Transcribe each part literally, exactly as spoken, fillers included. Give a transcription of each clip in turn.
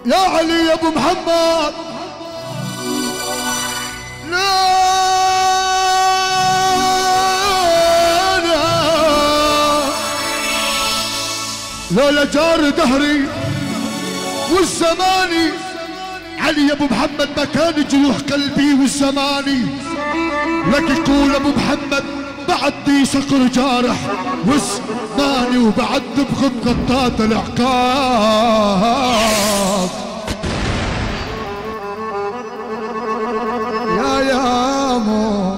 يا علي يا ابو محمد لا لا لا جار دهري والزماني علي يا ابو محمد مكان جروح قلبي والزماني لك يقول ابو محمد بعدي صقر جارح وزماني وبعد بغض قطات العقاب يا يامو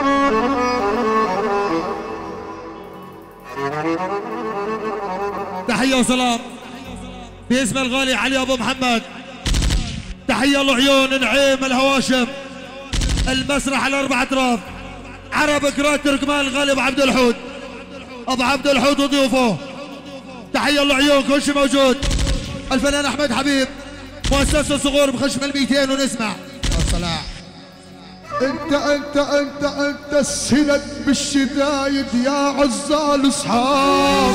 تحية وسلام باسم الغالي علي ابو محمد. تحية لعيون نعيم الهواشم المسرح الاربع اطراف عرب كرات تركمان الغالي ابو عبد الحود ابو عبد الحود وضيوفه. تحية لعيون كل شيء موجود. الفنان احمد حبيب مؤسسة صغور بخشم الميتين ونسمع الصلاة. انت انت انت انت السند بالشدايد يا عزال اصحاب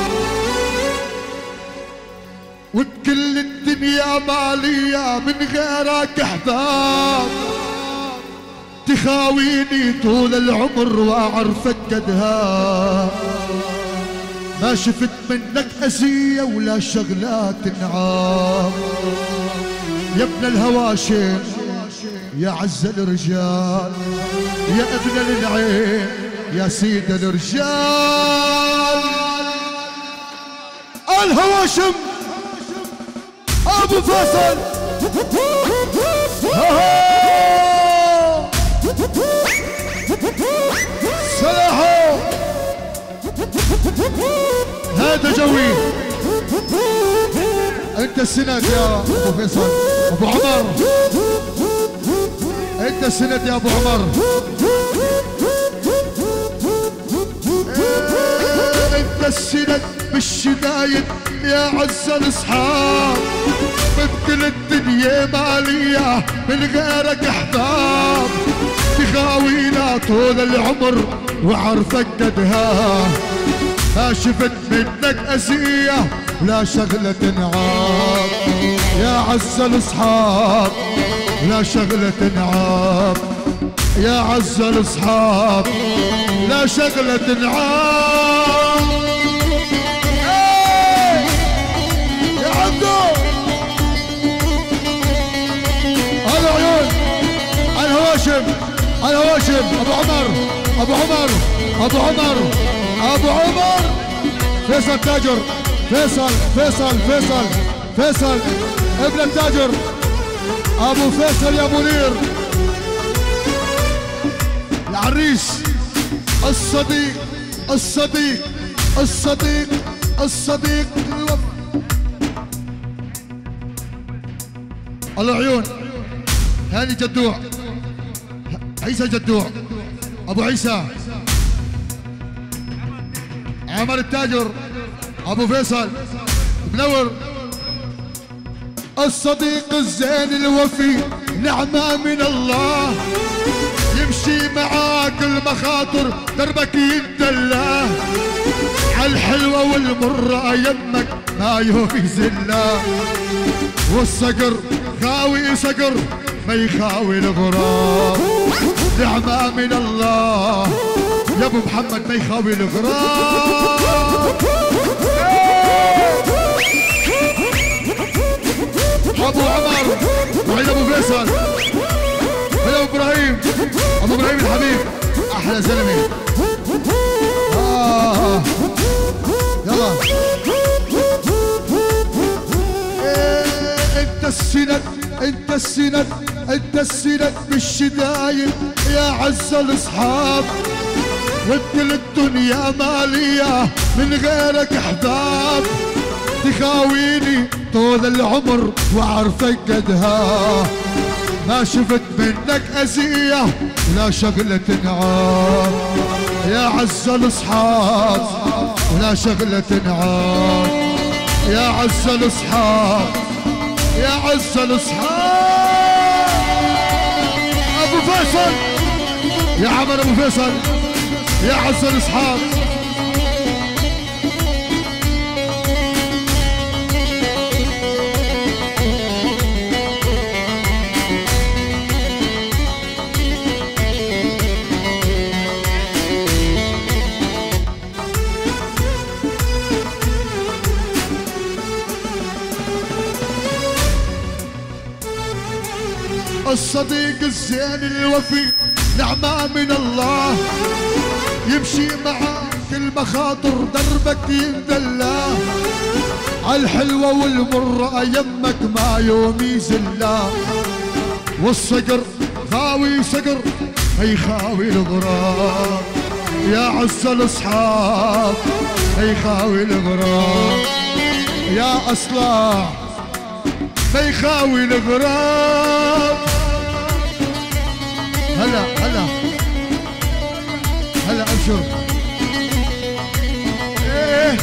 وبكل الدنيا مالية من غيرك احباب تخاويني طول العمر واعرفك قدها ما شفت منك أذية ولا شغلات نعام يا ابن الهواشم يا عز الرجال يا ابن النعيم يا سيد الرجال. الهواشم ابو فيصل سلاحو هذا جوي. انت السند يا ابو فيصل ابو عمر انت السند يا ابو عمر. انت السند بالشدايد يا عز الاصحاب بكل الدنيا مالية من غيرك احباب تخاوينا طول العمر وعرفك قدها ما شفت منك أذية لا شغلة نعام يا عز الاصحاب لا شغلة نعام يا عز الاصحاب لا شغلة نعام. يا عبدو العيون الهواشم الهواشم ابو عمر ابو عمر ابو عمر ابو عمر فيصل تاجر فيصل فيصل فيصل فيصل ابن التاجر ابو فيصل يا منير العريس الصديق الصديق الصديق الصديق العيون هاني جدوع عيسى جدوع ابو عيسى عمر التاجر ابو فيصل منور الصديق الزين الوفي نعمة من الله يمشي معاك المخاطر دربك يدلاه عالحلوة والمرة يمك ما يوفي زله والصقر خاوي صقر ما يخاوي الغراب نعمة من الله يا ابو محمد ما يخاوي الغراب. ابو عمر وعيد ابو فيصل وعيد ابو ابراهيم ابو ابراهيم الحبيب احلى زلمه. آه. يلا إيه انت السند انت السند انت السند بالشدايد يا عز الاصحاب وكل الدنيا مالية من غيرك احباب تخاويني طول العمر وعرفك قدها ما شفت منك أذية ولا شغلة نعام يا عز الاصحاب ولا شغلة نعام يا عز الاصحاب يا عز الاصحاب. ابو فيصل يا عمر ابو فيصل يا عز الاصحاب. الصديق الزين الوفي نعمة من الله، يمشي معاك المخاطر دربك يندلى، عالحلوة والمرة يمك ما يوم يزلا، والصقر خاوي صقر ما يخاوي الغراب، يا عز الاصحاب ما يخاوي الغراب، يا اصلاح ما يخاوي الغراب. هلا هلا هلا ابشر. ايه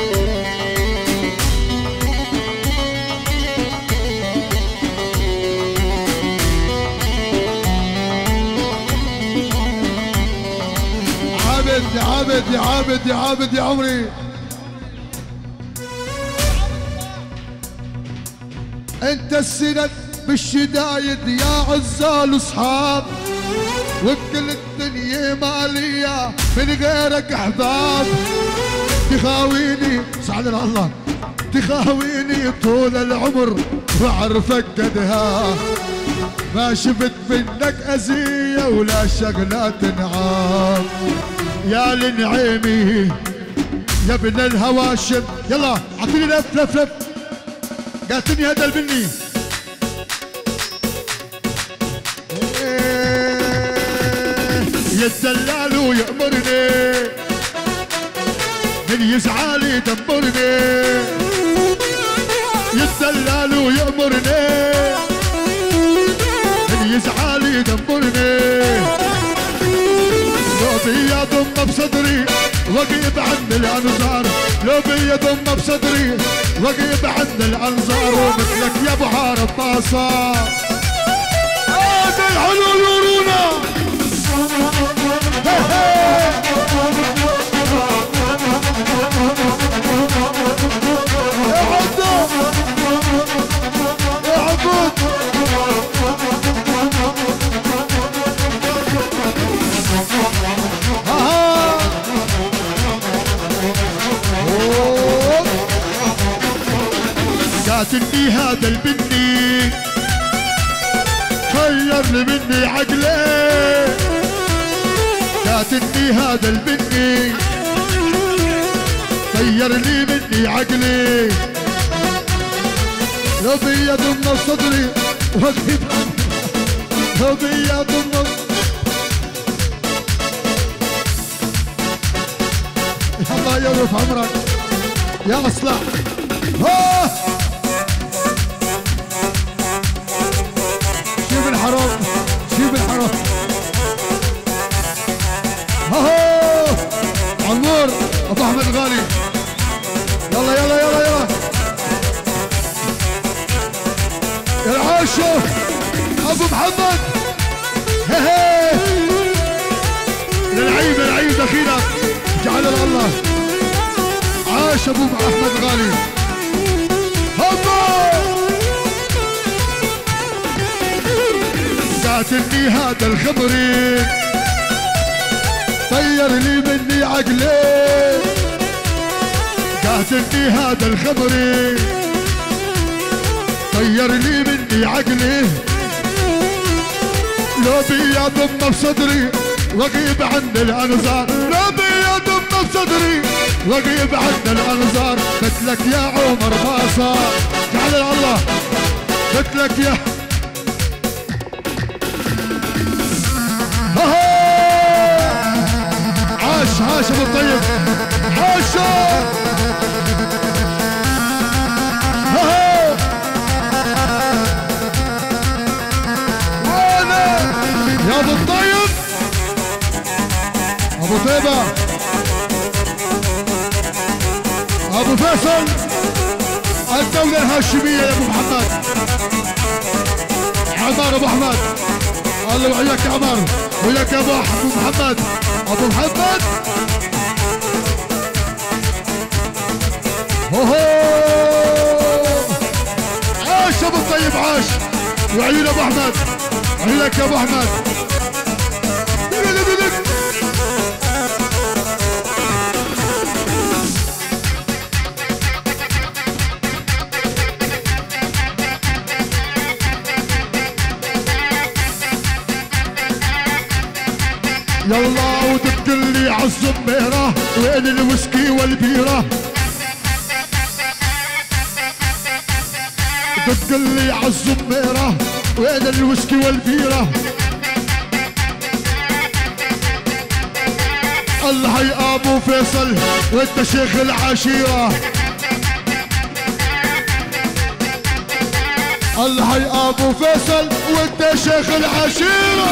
عابد يا عابد يا عابد يا عابد يا عمري. انت السند بالشدايد يا عزال اصحاب، وبكل الدنيا مالية من غيرك احباب، تخاويني سعدنا الله تخاويني طول العمر واعرفك قدها، ما شفت منك اذية ولا شغلات نعام، يا لنعيمي يا ابن الهواشم. يلا اعطيني لف لف لف قاتلني هذا البني. يتدلل ويأمرني من يزعل يدمرني، يتدلل ويأمرني من يزعل يدمرني، لو بيا ضم بصدري وقيب عن الانظار، لو بيا ضم بصدري وقيب عن الانظار، ومثلك يا ابو حارب ما صار. هذا الحلو يورونا يا عبدو يا عبود قاتلني هذا البني خيرني مني عقلي، قاتلني هذا البني طيرني مني عقلي، لو بيا ضم صدري وقف لو بيا ضم الله يرف عمرك يا اصلح. ها شوف الحرام شوف الحرام. ها عمور ابو احمد غالي. يلا يلا يلا يلا يا العاشو ابو محمد. هي هي العيب العيب دخيلك جعل الله. عاش ابو احمد غالي. هبا قاتلني هذا الخبري طير لي مني عقلي، قاتلني هذا الخبري طير لي مني عقلي، لو بيا ضم بصدري وغيب عن الانظار، لو بيا ضم بصدري وغيب عن الانظار، مثلك يا عمر ما صار. تعال الله مثلك يا عاش عاش ابو الطيب عاش. يا ابو الطيب ابو طيبه ابو فيصل الدولة الهاشمية يا ابو محمد. عمار ابو احمد الله وياك يا عمار وياك يا ابو محمد. ابو محمد هو عاش ابو الطيب عاش وعيون ابو احمد وياك يا ابو احمد. يلا وتقلي عالزميرة وين الويسكي والبيرة تقلي عالزميرة وين الويسكي والبيرة الله يا ابو فيصل وانت شيخ العشيرة الله يا ابو فيصل وانت شيخ العشيرة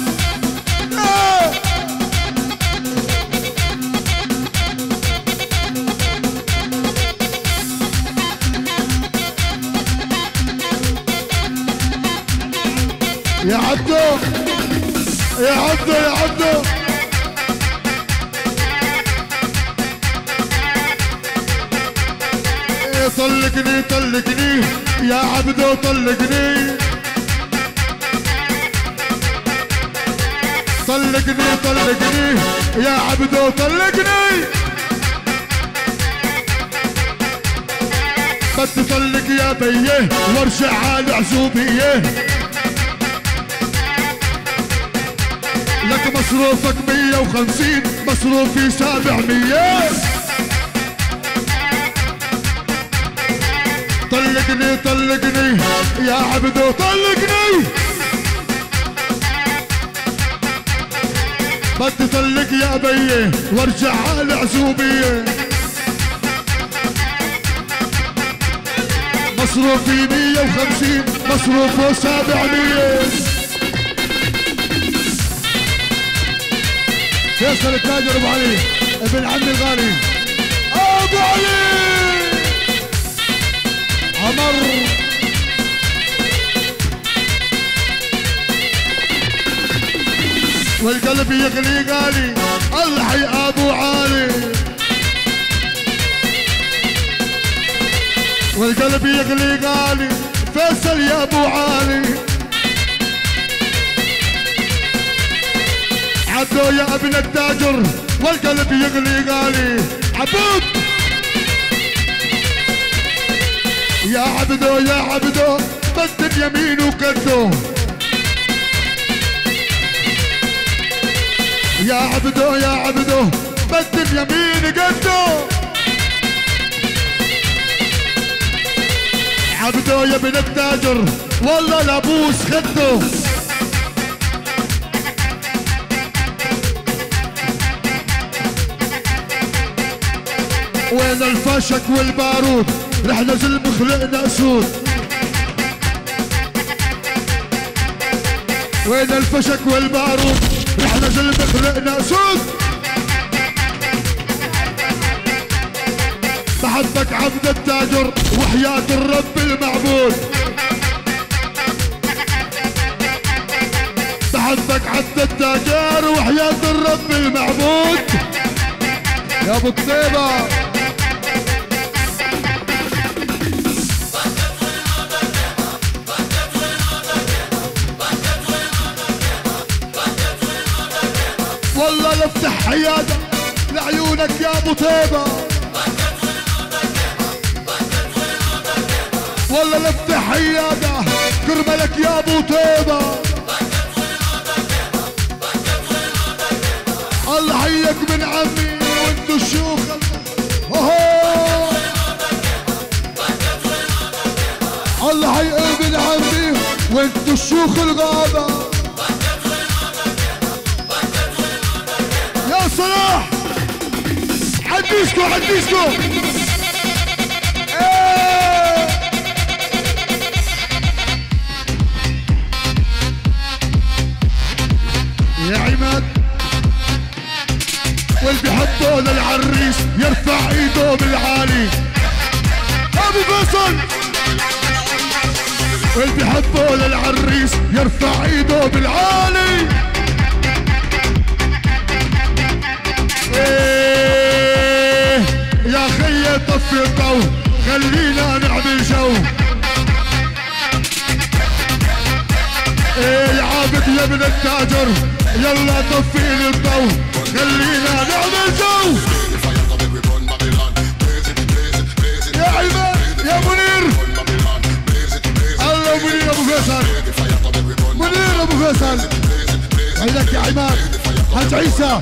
يا عبدو يا عبدو يا عبدو طلقني طلقني يا عبدو طلقني طلقني طلقني يا عبدو طلقني بدي طلق يا بيه وارجع على عزوبيه لك مصروفك مية وخمسين مصروفي سبعمية طلقني طلقني يا عبدو طلقني بدي طلق يا بيه وارجع على عزوبيه مصروفي مية وخمسين مصروفه سبعمية فيصل التاجر ابو علي ابن عمي الغالي ابو علي عمر والقلب يغلي قالي الله يا ابو علي والقلب يغلي قالي فيصل يا ابو علي عبدو يا ابن التاجر والقلب يغلي قالي عبود يا عبدو يا عبدو بد اليمين وكدو يا عبدو يا عبدو بد اليمين قدو عبدو يا ابن التاجر والله لابوس خدو وين الفشك والبارود رح نزل مخلقنا اسود وين الفشك والبارود رح نزل مخلقنا اسود بحبك عبد التاجر وحياة الرب المعبود بحبك عبد التاجر وحياة الرب المعبود يا ابو قتيبة والله لفتح عيادة لعيونك يا ابو طيبة والله لفتح عيادة كرملك يا ابو طيبة الله حيك من عمي وانتو الشيوخ الله حيك من عمي وانتو الشيوخ الغابة يا صلاح عديسكو عديسكو ايه يا عماد واللي بيحبوا للعريس يرفع ايده بالعالي ابو فيصل واللي بيحبوا للعريس يرفع ايده بالعالي ايه يا خي طفي الضو خلينا نعمل جو ايه يا عابد يا ابن التاجر يلا طفي لي الضو خلينا نعمل جو يا عماد يا منير الله منير ابو فيصل منير ابو فيصل وينك يا عماد حاج عيسى.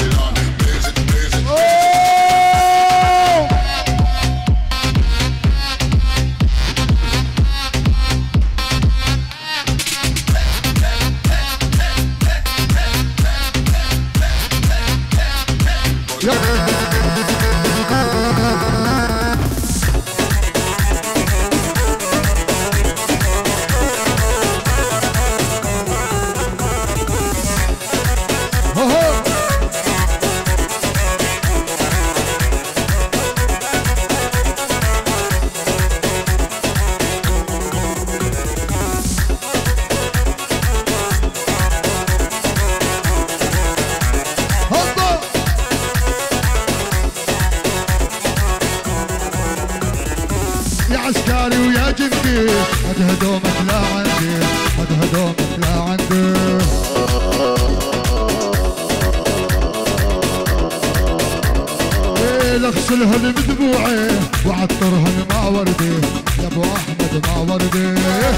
عسكري ويا جندي هد هدومك لا عندي، هد هدومك لا عندي. ليل اغسلهن بدموعي وعطرهن مع وردي يا ابو احمد مع وردي.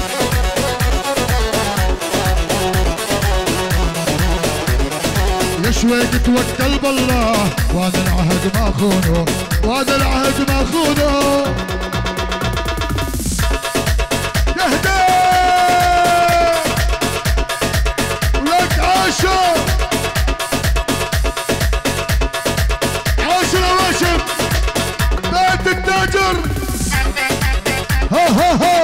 يا شويق توكل بالله وانا العهد ما خونه، وانا العهد ما خونه. عاشر واشم بيت التاجر. ها ها ها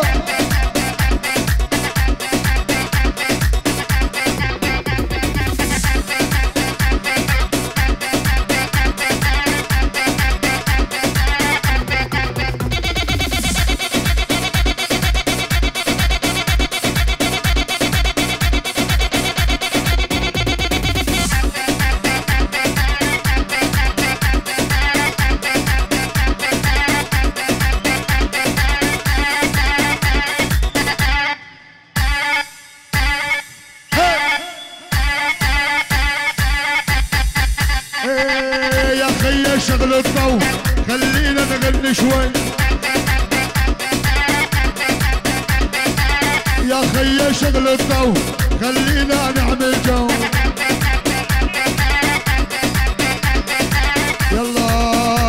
شغل الضو خلينا نغني شوي يا خي شغل الضو خلينا نعمل جو. يلا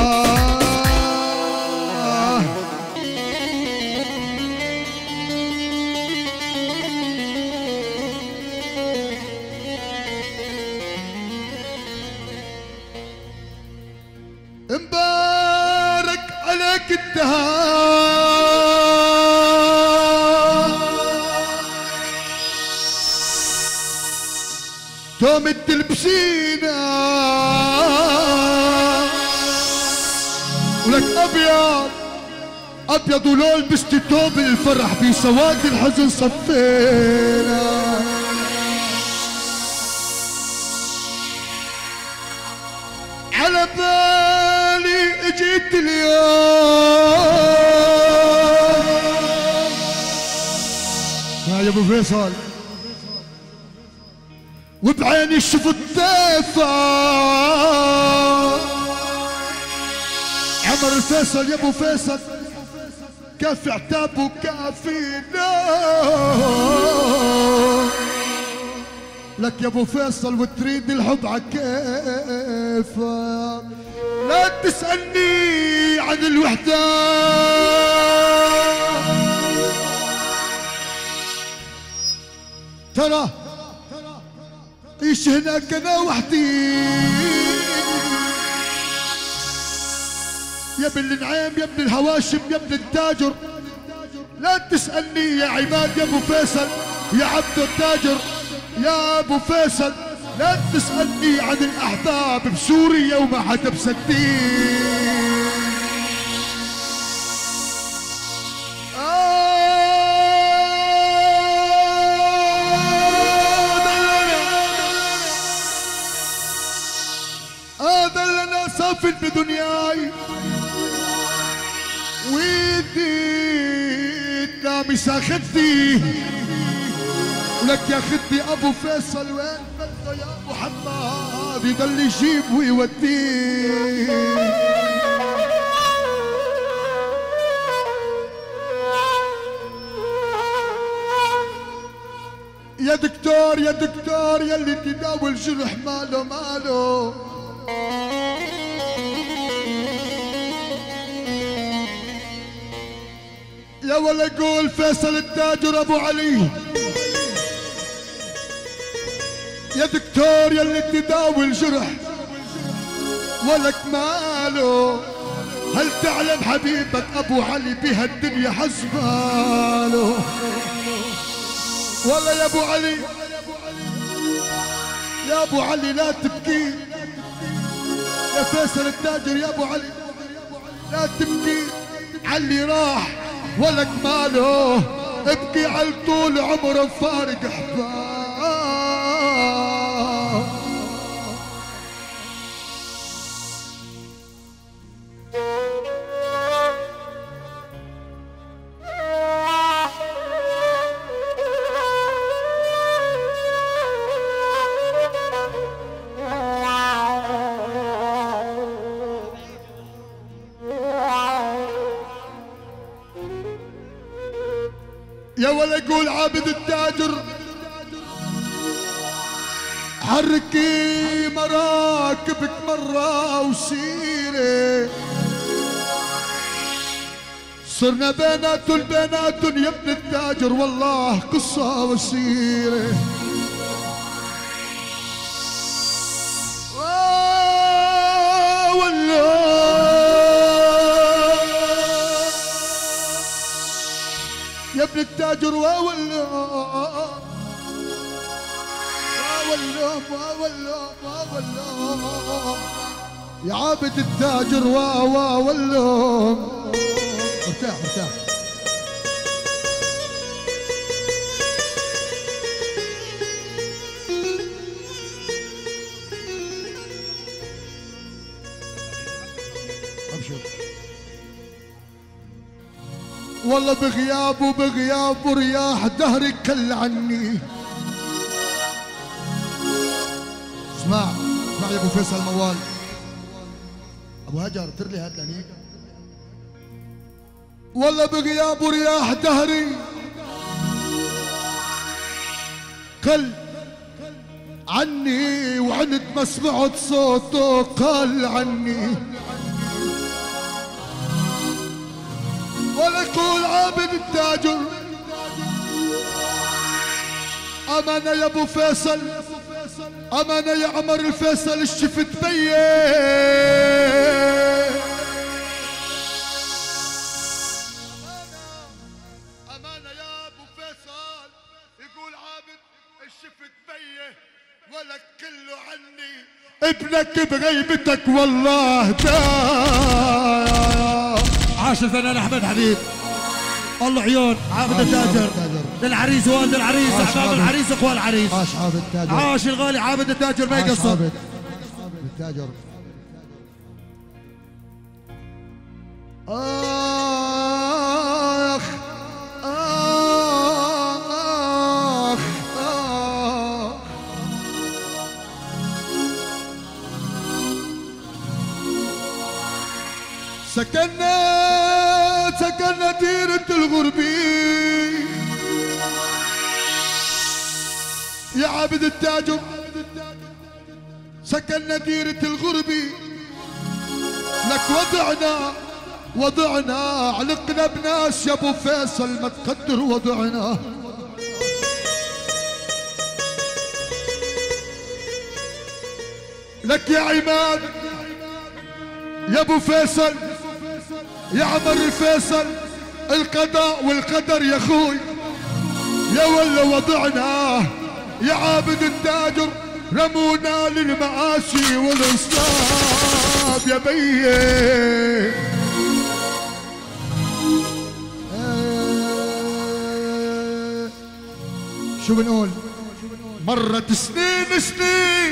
مبارك عليك الدهار توم تلبسينا ولك ابيض ابيض ولو لبست توب الفرح في سواد الحزن صفينا. على بالي اجيت اليوم يا ابو فيصل وبعيني شفت ضيفه عمر الفيصل. يا ابو فيصل كافي عتاب وكافي نوم لك يا ابو فيصل وتريد الحب عكيفك. لا تسألني عن الوحدة ترى عيش هناك انا وحدي يا ابن النعيم يا ابن الهواشم يا ابن التاجر. لا تسألني يا عماد يا ابو فيصل يا عبد التاجر يا ابو فيصل. لا تسألني عن الاحباب بسوريا وما حدا بصدقني. هذا اللي انا صافن بدنياي ويدي لامس خدي ولك يا خدي ابو فيصل وين بده يا محمد يضل يجيب ويوديه. يا دكتور يا دكتور يا اللي تداوي الجرح ماله ماله. يا ولا قول فيصل التاجر ابو علي. يا دكتور يا اللي تداوي الجرح ولك ماله. هل تعلم حبيبك ابو علي بهالدنيا حسباله؟ والله يا ابو علي يا ابو علي لا تبكي. يا فيصل التاجر يا ابو علي لا تبكي علي راح ولك ماله. ابكي على طول عمره فارق احباب. يا ولا يقول عابد التاجر حركي مراكبك مرة وسيري. صرنا بينات البينات يا ابن التاجر والله قصة وسيرة. يا ابن التاجر واولوم واولوم واولوم واولوم يا عابد التاجر واولوم. ارتاح ارتاح. ابشر. والله بغياب وبغياب ورياح دهري كل عني. اسمع اسمع يا ابو فيصل موال. ابو هجر ترلي هات لهنيك. والله بغياب ورياح دهري قل عني وعند ما سمعت صوته قال عني. ولا يقول عابد التاجر أمانة يا ابو فيصل أمانة يا عمر الفيصل الشفت بيه. أمانة يا ابو فيصل يقول عابد الشفت بيه ولك كله عني. ابنك بغيبتك والله داير. عاش الفنان احمد حبيب. الله عيون عابد التاجر للعريس والد العريس احباب العريس اخوان العريس. عاش عابد التاجر. عاش الغالي عابد التاجر ما يقصر. عابد التاجر. اخ اخ اخ سكننا سكننا ديرة الغربي يا عابد التاجر. سكننا ديرة الغربي لك وضعنا وضعنا علقنا بناس يا ابو فيصل ما تقدر وضعنا. لك يا عماد يا ابو فيصل يا عمر الفيصل القضاء والقدر يا اخوي. يا ولا وضعنا يا عابد التاجر رمونا للمآسي والانصاب يا بيه. شو بنقول؟ مرت سنين سنين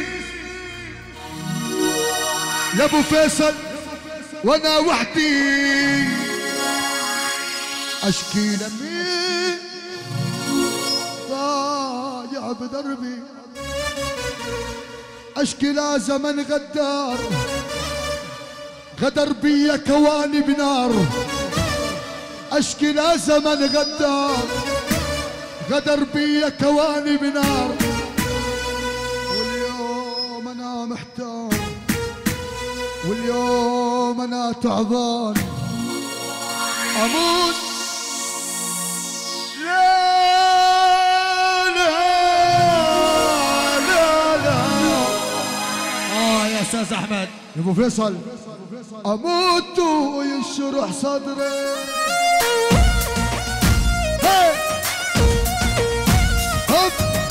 يا ابو فيصل وانا وحدي اشكي لمين ضايع بدربي. اشكي لا زمن غدار غدر بيا كواني بنار. اشكي لا زمن غدار غدر بي كواني بنار، واليوم انا محتار، واليوم انا تعبان اموت. لا لا لا لا اه يا استاذ احمد يا ابو فيصل، اموت ويشرح صدري. هي هب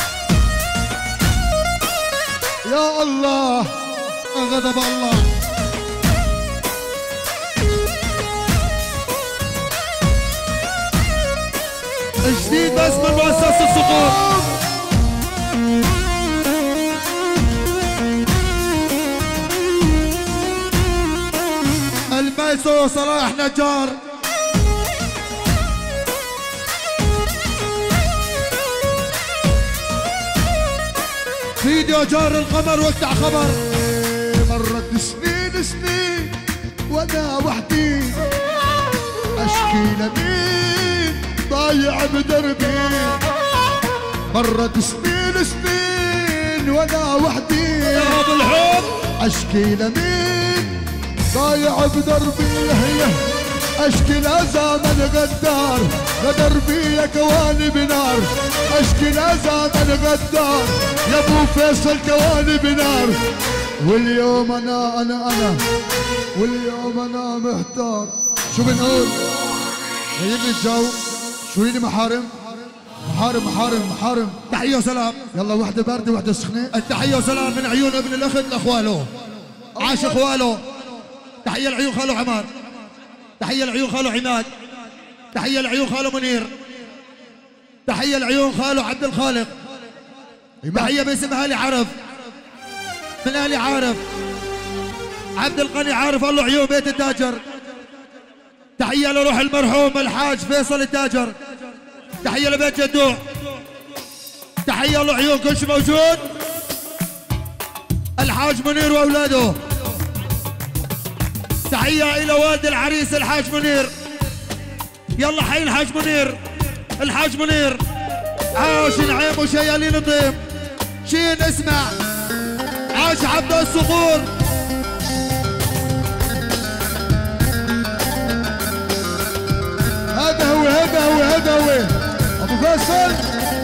يا الله غضب الله. جديد بس من مؤسسة الصقور. المايسترو صلاح نجار. فيديو جار القمر واقطع خبر. مرت سنين سنين وانا وحدي اشكي لمين ضايع بدربي. مرت سنين سنين وانا وحدي يا ابو الحب اشكي لمين ضايع بدربي. هي اشكي لزمن غدار غدر بي كواني بنار. اشكي لزمن غدار يا ابو فيصل كواني بنار. واليوم انا انا انا واليوم انا محتار. شو بنقول؟ غير لي الجو شوي لي محارم محارم محارم محارم. تحية وسلام. يلا وحده باردة وحده سخنة. التحية وسلام من عيون ابن الاخت لاخواله عاش اخواله. تحية لعيون خاله عمار. تحية لعيون خاله عماد. تحية لعيون خاله منير. تحية لعيون خاله عبد الخالق. تحية باسم اهلي عرف من اهلي عارف. عبد القني عارف الله عيون بيت التاجر. تحية لروح المرحوم الحاج فيصل التاجر. تحية لبيت جدوع. تحية له عيون كل شيء موجود. الحاج منير واولاده. تحية الى والد العريس الحاج منير. يلا حي الحاج منير. الحاج منير عاش نعيم وشيالين الضيم. شين اسمع عاش عبد الصقور. هذا هو هذا هو هذا هو ابو فيصل.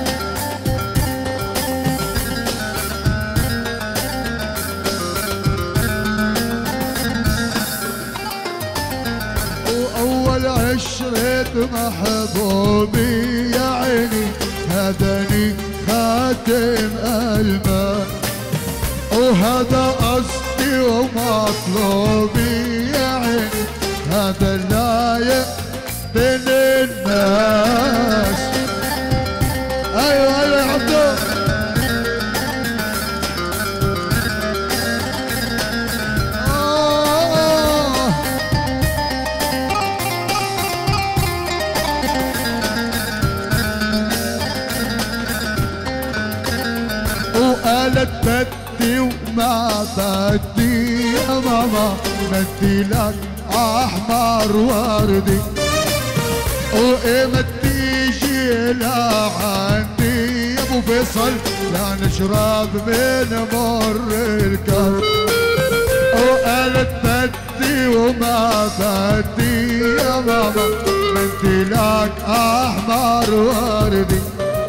واول عشرة محبوبي يا عيني هداني خاتم الماء. وهذا قصدي ومطلوبي يا عيني هذا اللايق بين الناس. ايوه ايوه يا عبدو. آه. وقالت بدي وما بدي يا ماما بدي لك احمر وردي. وإمتى تيجي لعندي يا ابو فيصل لا نشرب من مر الكاس. وقالت بدي وما بدي يا ماما بدي لك احمر وردي.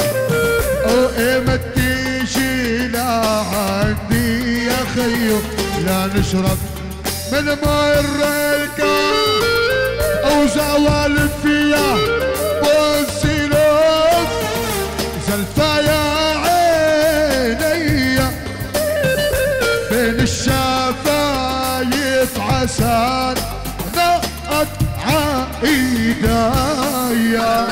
وإمتى تيجي لعندي يا خيو لا نشرب من مر الكاس. او زوال فيها والسلوك زلفة يا عيني بين الشفايف عسان نقت عايدايا.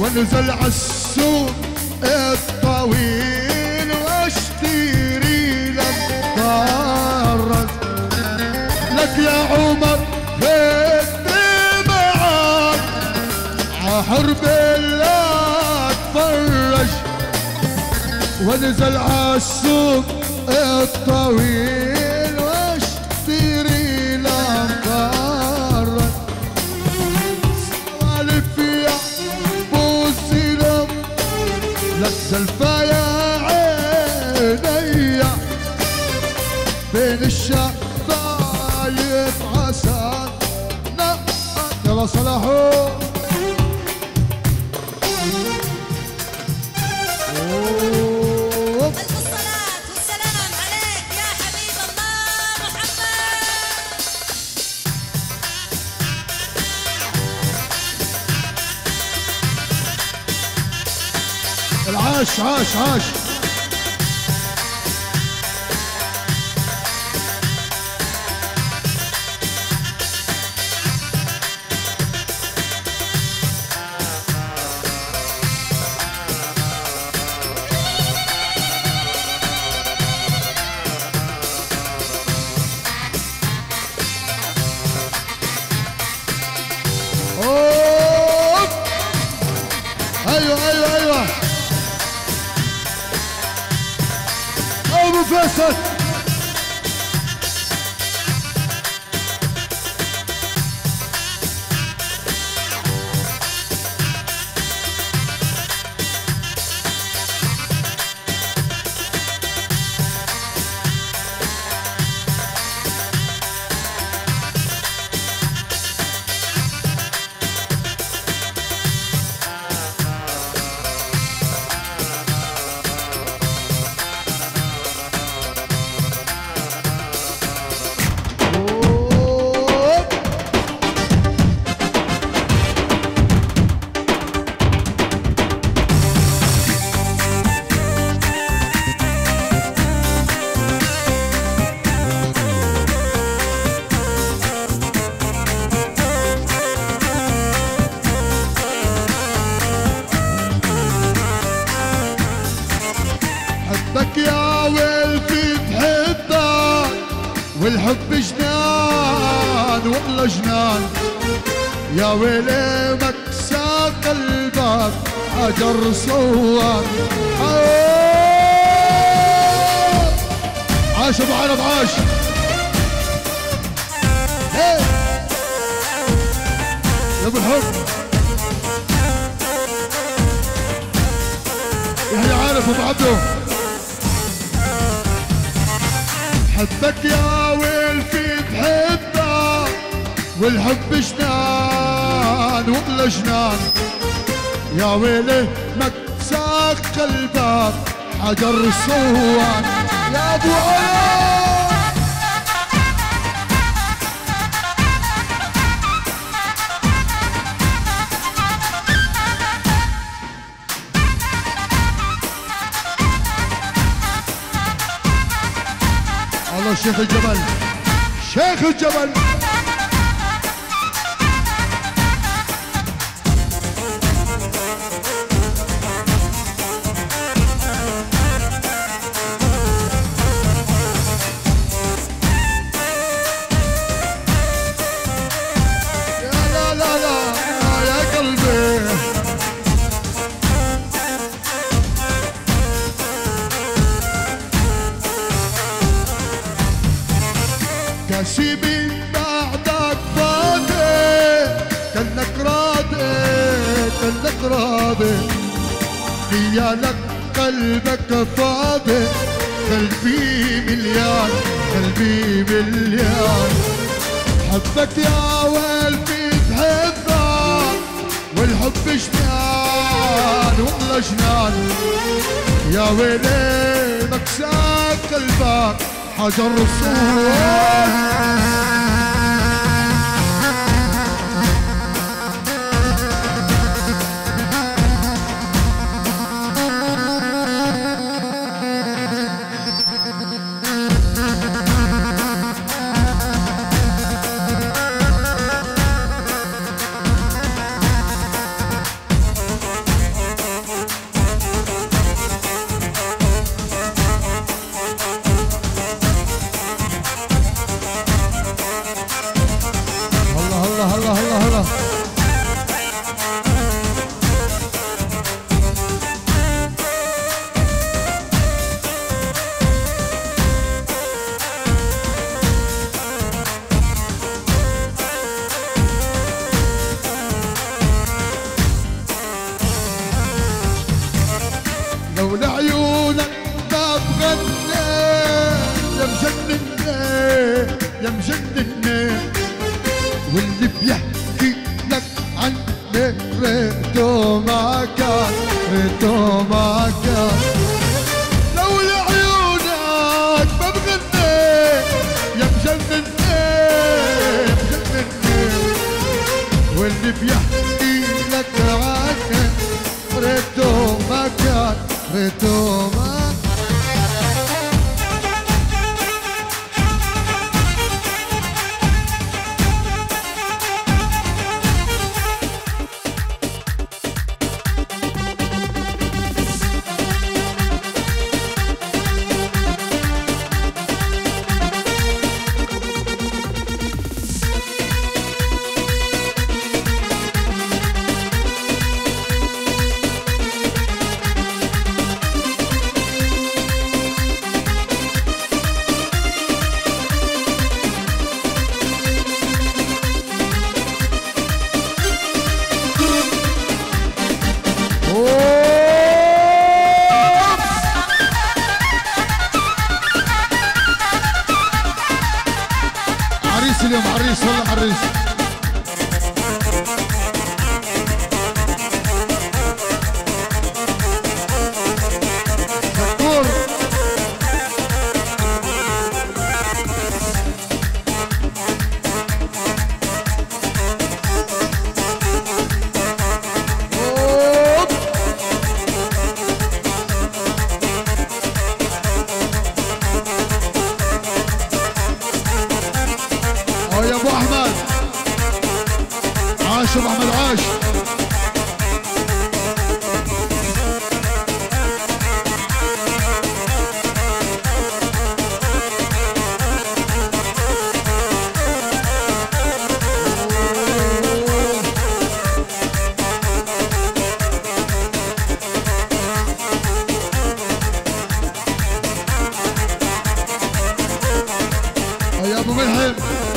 وانزل عالسوق الطويل واشتري لك طرز لك يا عمر بدي معاك عحرب لا اتفرج وانزل عالسوق الطويل واشتري لك طرز سوالف يا بوسيلم لك زلفة يا عيني بين الشفايف عسى يلا صلاحو ألف الصلاة والسلام عليك يا حبيب الله محمد. العاش عاش عاش أوه. ايوه ايوه ايوه ابو فيصل حبك يا ولفي بحبك والحب جنان والله جنان يا ويلي مكسى قلبك حجر صوان عاش ابو عرب عاش يا ابو الحب يحيى عارف ابو عبده حبك يا ولفي بحبك والحب جنان والله جنان يا ويلي مكسى قلبك حجر صوان يا ابو عرب الله شيخ الجبل شيخ الجبل يا لا لا لا يا قلبي كاسبي بعدك فاضي كأنك راضي كأنك راضي هي لك قلبك فاضي قلبي مليان قلبي مليان حبك يا ولفي بحبك والحب جنان والله جنان يا ويلي مكسى قلبك حجر الصوان لولا عيونك ما بغنى يا مجنني يا مجنني، واللي بيحكي لك عني ريته ما كان ريته ما كان. لولا عيونك ما بغنى يا مجنني يا مجنني، واللي بيحكي لك عني ريته ما كان ريته ما. عريس اليوم عريس والله عريس. شكور يا ابو احمد عاش ابو احمد عاش. يا ابو ملحم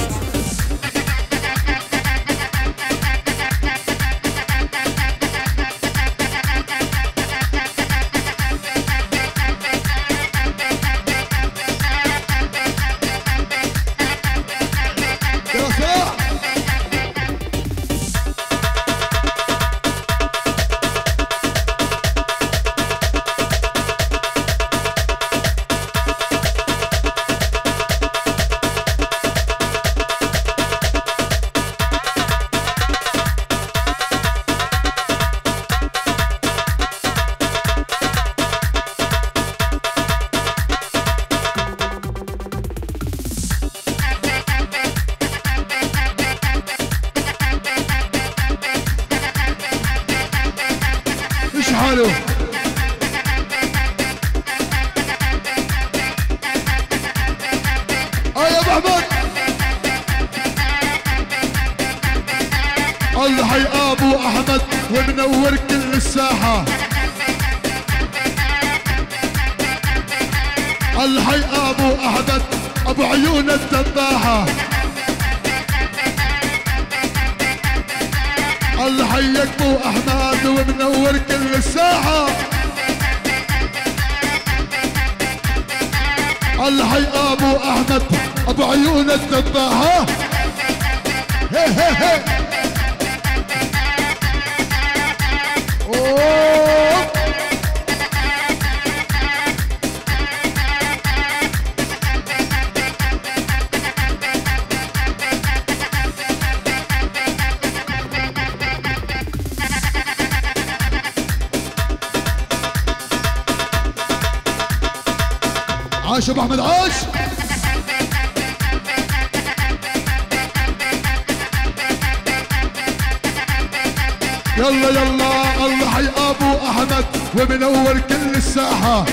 ايش حاله؟ اه يا ابو احمد الله حي ابو احمد ومنور كل الساحه. الله حي ابو احمد ابو عيون الذباحه. الله حيك ابو احمد ومنور كل الساحه. الله حي ابو احمد ابو عيون الذباحه. هي هي هي اوه عاش ابو احمد عاش. يلا يلا الله حي ابو احمد ومنور كل الساحه.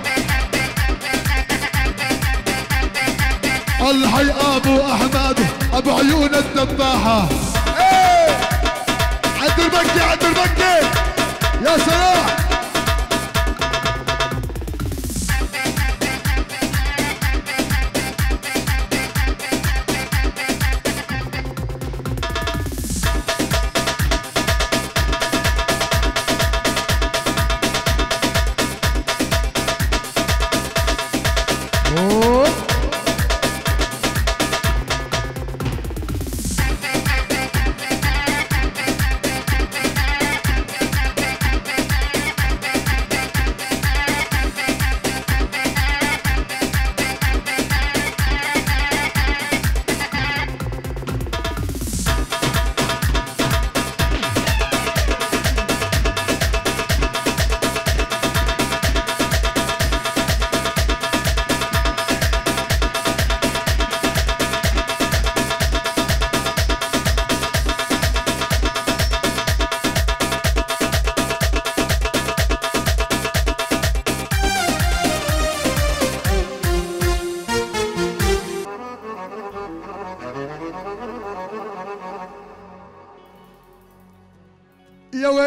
الله حي ابو احمد ابو عيون الذباحه. ايه عند المكي عند المكي يا سلام.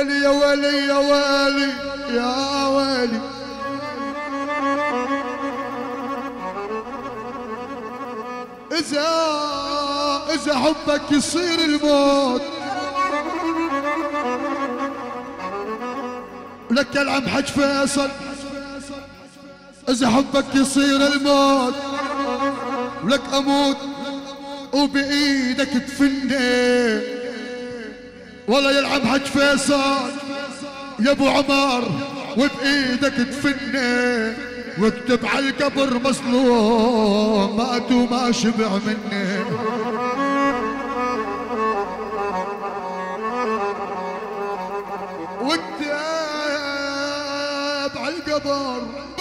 ويلي يا ويلي يا ويلي يا ويلي إذا إذا حبك يصير الموت لك العم حج فيصل إذا حبك يصير الموت ولك أموت وبإيدك تفني والله يا العم حج فيصل يا ابو عمر وبإيدك تفني واكتب على القبر مظلوم مات وما شبع مني واكتب على القبر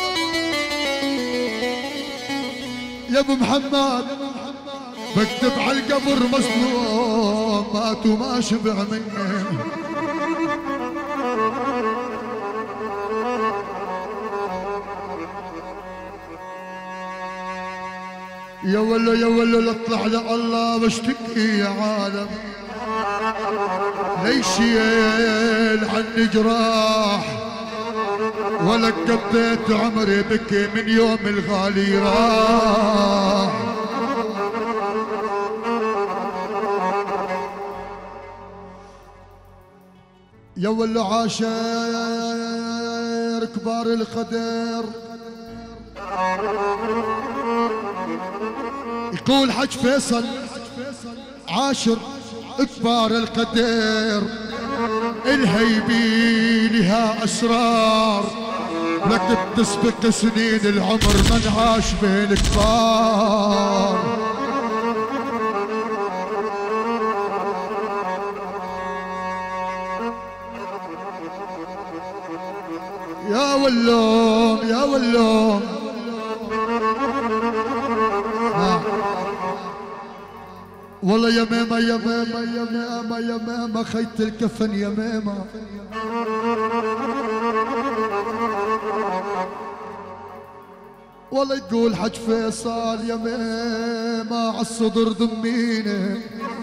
يا ابو محمد بكتب على القبر مظلوم مات وما شبع مني يا ولا يا ولا اطلع لله بشتكي يا عالم ليشيل عني جراح ولا قضيت عمري بكي من يوم الغالي راح يا ولا عاشر كبار القدر يقول حج فيصل عاشر كبار القدر الهيبي لها اسرار لك تسبق سنين العمر من عاش بين كبار يا ولوم يا ولوم والله يا ماما يا ماما يا ماما يا ماما خيط الكفن يا ماما والله يقول حج فيصل يا ماما عالصدر ضمينه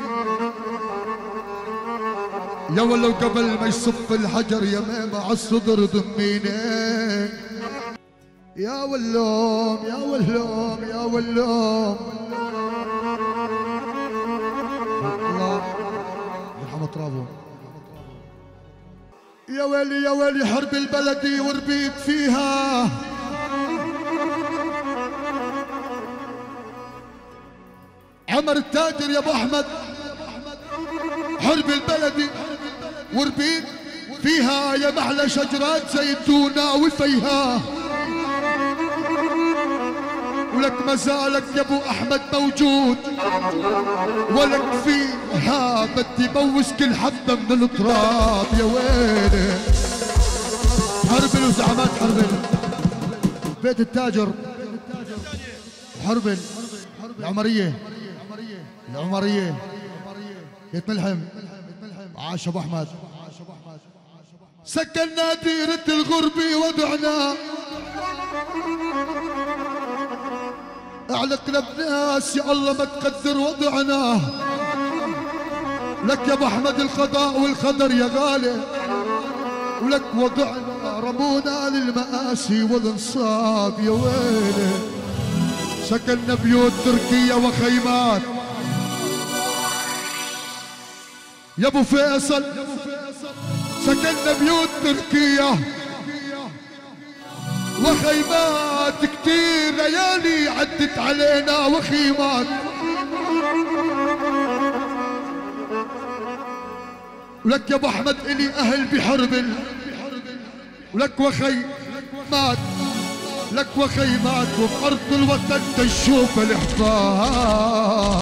يا ولو قبل ما يصف الحجر يا ماما عالصدر ضمينه يا ولوم يا ولوم يا ولوم الله يرحم ترابه يا ويلي يا ويلي حرب البلدي وربيت فيها عمر التاجر يا ابو احمد حرب البلدي وربيت فيها يا محلى شجرات زيتونه وفيها ولك مازالك يا ابو احمد موجود ولك فيها بدي بوس كل حبه من التراب يا ويلي حرب وزعمات حرب بيت التاجر حرب العمريه العمريه بيت ملحم عاش ابو احمد سكننا ديرة الغربة وضعنا اعلقنا بناس يا الله ما تقدر وضعنا لك يا ابو احمد القضاء والقدر يا غالي ولك وضعنا رمونا للمآسي والانصاب يا ويلي سكننا بيوت تركية وخيمات يا ابو فيصل سكننا بيوت تركية وخيمات كتير ليالي عدت علينا وخيمات ولك يا ابو احمد الي اهل بحرب ولك وخيمات لك وخيمات وبارض الوطن تشوف الحفاظ